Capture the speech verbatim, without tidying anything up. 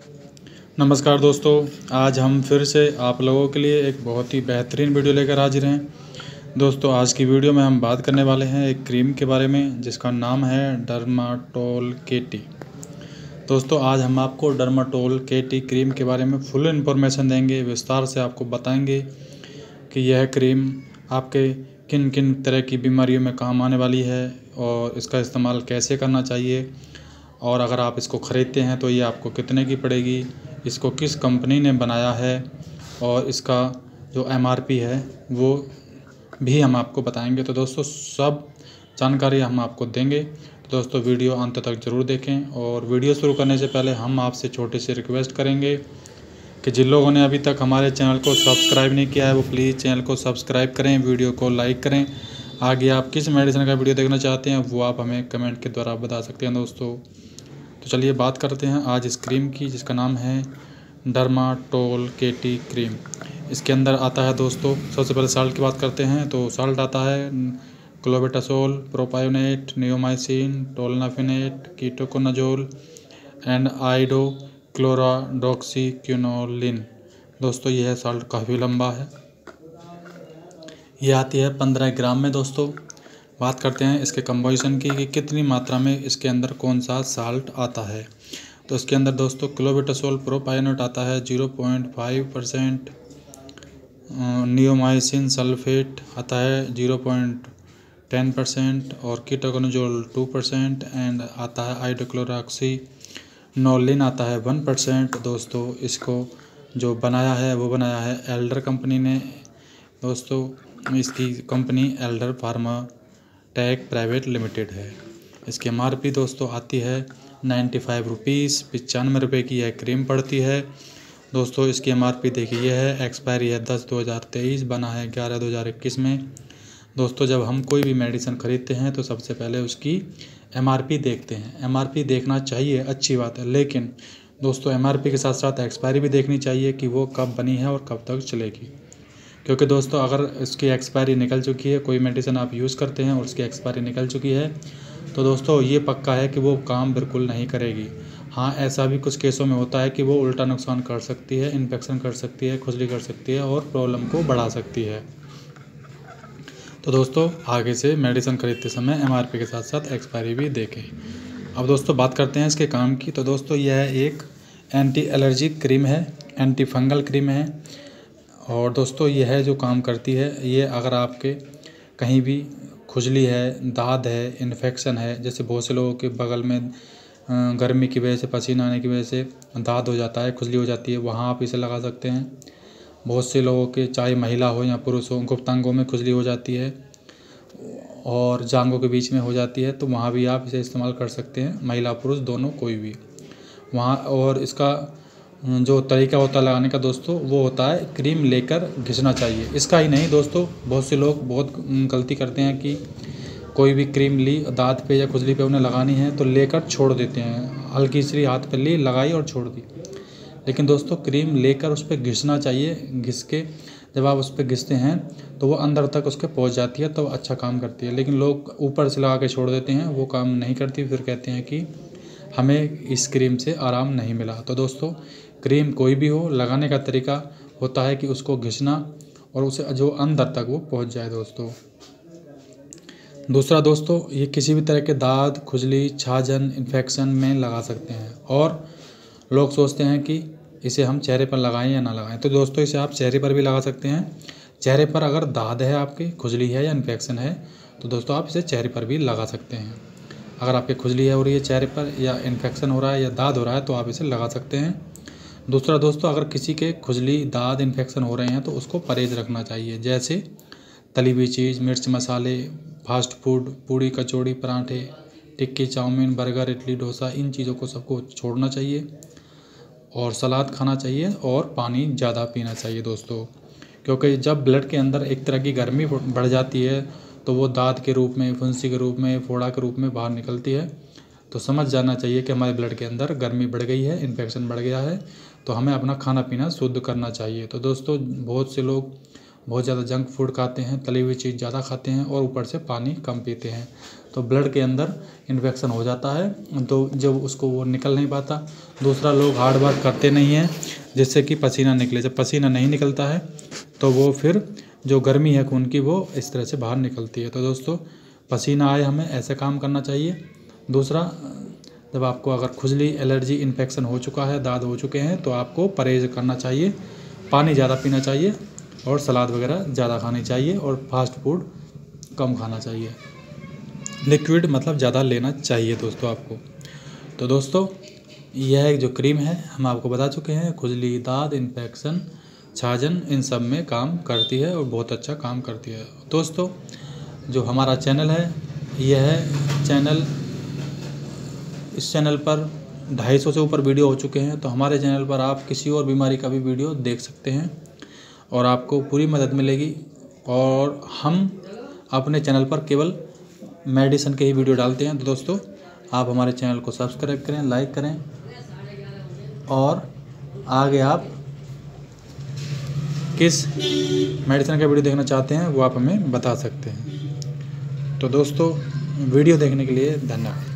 नमस्कार दोस्तों, आज हम फिर से आप लोगों के लिए एक बहुत ही बेहतरीन वीडियो लेकर हाजिर हैं। दोस्तों, आज की वीडियो में हम बात करने वाले हैं एक क्रीम के बारे में जिसका नाम है डर्माटोल के टी। दोस्तों, आज हम आपको डर्माटोल के टी क्रीम के बारे में फुल इन्फॉर्मेशन देंगे, विस्तार से आपको बताएंगे कि यह क्रीम आपके किन किन तरह की बीमारियों में काम आने वाली है और इसका इस्तेमाल कैसे करना चाहिए, और अगर आप इसको ख़रीदते हैं तो ये आपको कितने की पड़ेगी, इसको किस कंपनी ने बनाया है और इसका जो एम आर पी है वो भी हम आपको बताएंगे। तो दोस्तों, सब जानकारी हम आपको देंगे। तो दोस्तों, वीडियो अंत तक ज़रूर देखें। और वीडियो शुरू करने से पहले हम आपसे छोटी सी रिक्वेस्ट करेंगे कि जिन लोगों ने अभी तक हमारे चैनल को सब्सक्राइब नहीं किया है वो प्लीज़ चैनल को सब्सक्राइब करें, वीडियो को लाइक करें। आगे आप किस मेडिसिन का वीडियो देखना चाहते हैं वो आप हमें कमेंट के द्वारा बता सकते हैं। दोस्तों, तो चलिए बात करते हैं आज इस क्रीम की जिसका नाम है डर्माटोल के टी क्रीम। इसके अंदर आता है दोस्तों, सबसे पहले साल्ट की बात करते हैं तो साल्ट आता है clobetasol, propionate, neomycin, tolnaftate, ketoconazole and iodochlorhydroxyquinoline. दोस्तों, यह साल्ट काफ़ी लंबा है, ये आती है पंद्रह ग्राम में। दोस्तों, बात करते हैं इसके कंपोजिशन की कि कितनी मात्रा में इसके अंदर कौन सा साल्ट आता है। तो इसके अंदर दोस्तों क्लोबेटासोल प्रोपायोनेट आता है zero point five percent, neomycin sulphate आता है ज़ीरो पॉइंट टेन परसेंट और कीटोकोनाजोल टू परसेंट एंड आता है आइडोक्लोराक्सीनोलिन आता है वन परसेंट। दोस्तों, इसको जो बनाया है वो बनाया है एल्डर कंपनी ने। दोस्तों, इसकी company Alder pharma tech private limited है। इसकी एम आर पी दोस्तों आती है नाइन्टी फाइव रुपीज़, पचानवे रुपये की यह क्रीम पड़ती है। दोस्तों, इसकी एम आर पी देखिए यह है, एक्सपायरी है दस दो हज़ार तेईस, बना है ग्यारह दो हज़ार इक्कीस में। दोस्तों, जब हम कोई भी मेडिसिन ख़रीदते हैं तो सबसे पहले उसकी एम आर पी देखते हैं। एम आर पी देखना चाहिए, अच्छी बात है, लेकिन दोस्तों एम आर पी के साथ साथ एक्सपायरी भी देखनी चाहिए कि वो कब बनी है और कब तक चलेगी। क्योंकि दोस्तों, अगर इसकी एक्सपायरी निकल चुकी है, कोई मेडिसिन आप यूज़ करते हैं और उसकी एक्सपायरी निकल चुकी है, तो दोस्तों ये पक्का है कि वो काम बिल्कुल नहीं करेगी। हाँ, ऐसा भी कुछ केसों में होता है कि वो उल्टा नुकसान कर सकती है, इन्फेक्शन कर सकती है, खुजली कर सकती है और प्रॉब्लम को बढ़ा सकती है। तो दोस्तों, आगे से मेडिसिन खरीदते समय एम आर पी के साथ साथ एक्सपायरी भी देखें। अब दोस्तों बात करते हैं इसके काम की। तो दोस्तों, यह एक एंटी एलर्जिक क्रीम है, एंटी फंगल क्रीम है। और दोस्तों, यह जो काम करती है, ये अगर आपके कहीं भी खुजली है, दाद है, इन्फेक्शन है, जैसे बहुत से लोगों के बगल में गर्मी की वजह से, पसीना आने की वजह से दाद हो जाता है, खुजली हो जाती है, वहाँ आप इसे लगा सकते हैं। बहुत से लोगों के, चाहे महिला हो या पुरुष हो, गुप्तांगों में खुजली हो जाती है और जांघों के बीच में हो जाती है, तो वहाँ भी आप इसे इस्तेमाल कर सकते हैं, महिला पुरुष दोनों कोई भी वहाँ। और इसका जो तरीका होता है लगाने का दोस्तों, वो होता है क्रीम लेकर घिसना चाहिए। इसका ही नहीं दोस्तों, बहुत से लोग बहुत गलती करते हैं कि कोई भी क्रीम ली, दांत पे या खुजली पे उन्हें लगानी है तो लेकर छोड़ देते हैं, हल्की सी हाथ पे ली, लगाई और छोड़ दी। लेकिन दोस्तों, क्रीम लेकर उस पर घिसना चाहिए। घिस के जब आप उस पर घिसते हैं तो वो अंदर तक उसके पहुंच जाती है, तो अच्छा काम करती है। लेकिन लोग ऊपर से लगा के छोड़ देते हैं, वो काम नहीं करती, फिर कहते हैं कि हमें इस क्रीम से आराम नहीं मिला। तो दोस्तों, क्रीम कोई भी हो, लगाने का तरीका होता है कि उसको घिसना और उसे जो अंदर तक वो पहुंच जाए। दोस्तों, दूसरा दोस्तों, ये किसी भी तरह के दाद, खुजली, छाजन, इन्फेक्शन में लगा सकते हैं। और लोग सोचते हैं कि इसे हम चेहरे पर लगाएं या ना लगाएं, तो दोस्तों इसे आप चेहरे पर भी लगा सकते हैं। चेहरे पर अगर दाद है, आपकी खुजली है या इन्फेक्शन है, तो दोस्तों आप इसे चेहरे पर भी लगा सकते हैं। अगर आपकी खुजली है हो रही है चेहरे पर, या इन्फेक्शन हो रहा है या दाद हो रहा है, तो आप इसे लगा सकते हैं। दूसरा दोस्तों, अगर किसी के खुजली, दाद, इन्फेक्शन हो रहे हैं तो उसको परहेज़ रखना चाहिए, जैसे तली हुई चीज़, मिर्च मसाले, फास्ट फूड, पूड़ी कचौड़ी, पराठे, टिक्की, चाउमीन, बर्गर, इडली, डोसा, इन चीज़ों को सबको छोड़ना चाहिए और सलाद खाना चाहिए और पानी ज़्यादा पीना चाहिए दोस्तों। क्योंकि जब ब्लड के अंदर एक तरह की गर्मी बढ़ जाती है तो वो दाद के रूप में, फुंसी के रूप में, फोड़ा के रूप में बाहर निकलती है। तो समझ जाना चाहिए कि हमारे ब्लड के अंदर गर्मी बढ़ गई है, इन्फेक्शन बढ़ गया है, तो हमें अपना खाना पीना शुद्ध करना चाहिए। तो दोस्तों, बहुत से लोग बहुत ज़्यादा जंक फूड खाते हैं, तली हुई चीज़ ज़्यादा खाते हैं और ऊपर से पानी कम पीते हैं, तो ब्लड के अंदर इन्फेक्शन हो जाता है, तो जब उसको वो निकल नहीं पाता। दूसरा, लोग हार्ड वर्क करते नहीं हैं जिससे कि पसीना निकले। जब पसीना नहीं निकलता है तो वो फिर जो गर्मी है खून की वो इस तरह से बाहर निकलती है। तो दोस्तों, पसीना आए हमें ऐसे काम करना चाहिए। दूसरा, जब आपको अगर खुजली, एलर्जी, इन्फेक्शन हो चुका है, दाद हो चुके हैं, तो आपको परहेज़ करना चाहिए, पानी ज़्यादा पीना चाहिए और सलाद वगैरह ज़्यादा खानी चाहिए और फास्ट फूड कम खाना चाहिए। लिक्विड मतलब ज़्यादा लेना चाहिए दोस्तों आपको। तो दोस्तों, यह जो क्रीम है हम आपको बता चुके हैं, खुजली, दाद, इन्फेक्शन, छाजन, इन सब में काम करती है और बहुत अच्छा काम करती है। दोस्तों, जो हमारा चैनल है, यह चैनल इस चैनल पर ढाई सौ से ऊपर वीडियो हो चुके हैं, तो हमारे चैनल पर आप किसी और बीमारी का भी वीडियो देख सकते हैं और आपको पूरी मदद मिलेगी। और हम अपने चैनल पर केवल मेडिसिन के ही वीडियो डालते हैं। तो दोस्तों, आप हमारे चैनल को सब्सक्राइब करें, लाइक करें और आगे आप किस मेडिसिन का वीडियो देखना चाहते हैं वो आप हमें बता सकते हैं। तो दोस्तों, वीडियो देखने के लिए धन्यवाद।